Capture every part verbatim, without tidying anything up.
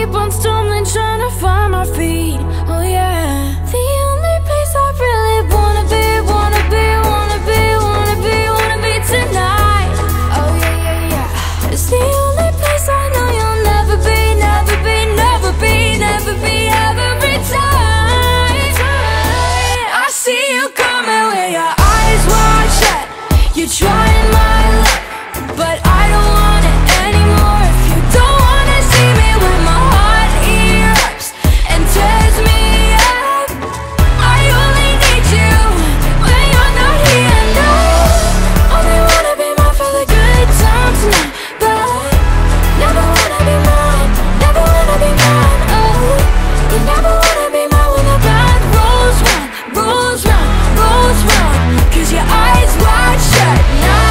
keep on stumbling, trying to find my feet. Oh yeah, the only place I really wanna be, wanna be, wanna be, wanna be, wanna be tonight. Oh yeah, yeah, yeah. It's the only place I know you'll never be, never be, never be, never be, every time. I see you coming with your eyes wide shut. You're trying my luck, but I don't want it anymore. If you don't wanna see me when my heart erupts and tears me up, I only need you when you're not here now. Only wanna be mine for the good times now, but never wanna be mine, never wanna be mine. Oh, you never wanna be mine when the band rolls round, rolls round, rolls round. Cause your eyes wide shut now.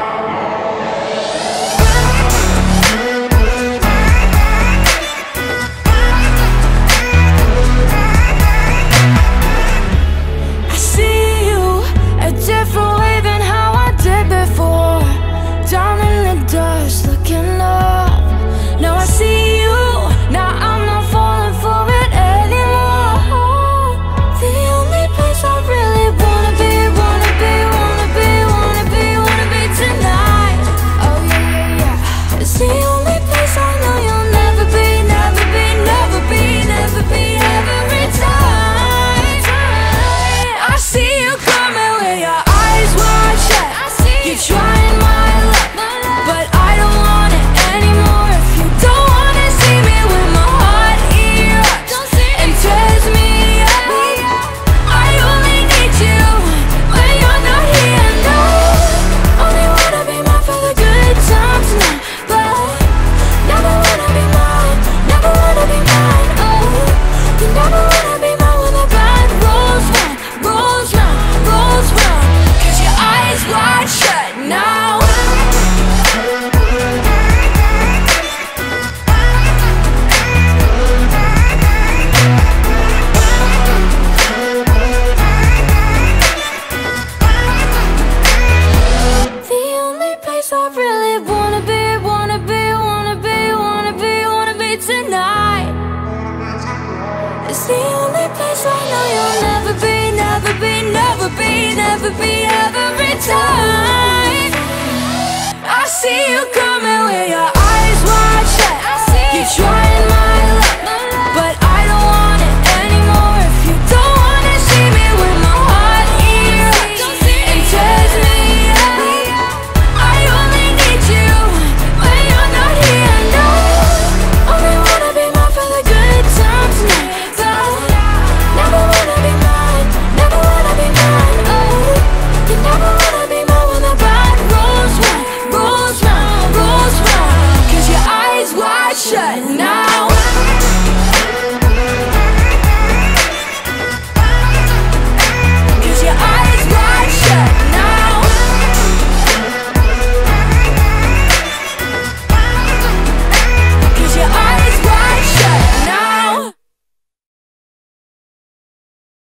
I see you a different way than how I did before. Down in the dust, looking up. Now I see you, now I'm not falling for it anymore. The only place I really wanna be, wanna be, wanna be, wanna be, wanna be tonight. Oh yeah, yeah, yeah. It's the only place I know you'll never be, never be, never be, never be, every time. I see you coming with your eyes wide shut. You're trying my luck, but I don't want it anymore. If you don't wanna see me when my heart erupts and tears me up, I only need you when you're not here now. Only wanna be mine for the good times now, but never wanna be mine, never wanna be mine. Oh, you never wanna be mine when the band rolls round, rolls round, rolls round. Cause your eyes wide shut now. The only place I really wanna be, wanna be, wanna be, wanna be, wanna be tonight. It's the only place I know you'll never be, never be, never be, never be, every time. I see you coming with your